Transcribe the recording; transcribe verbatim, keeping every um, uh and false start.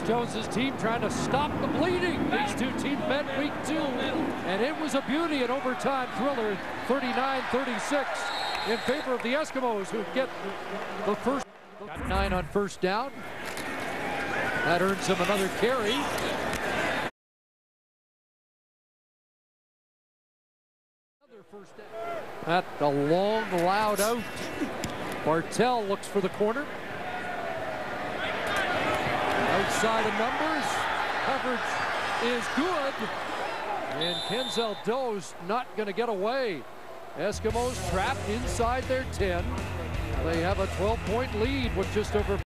Jones's team trying to stop the bleeding. These two teams met week two, and it was a beauty, an overtime thriller, thirty-nine thirty-six in favor of the Eskimos, who get the first. Got nine on first down. That earns him another carry. Another first down. At the long, loud out. Bartell looks for the corner. Outside of numbers. Coverage is good. And Kenzel Doe's not going to get away. Eskimos trapped inside their ten. They have a twelve point lead with just over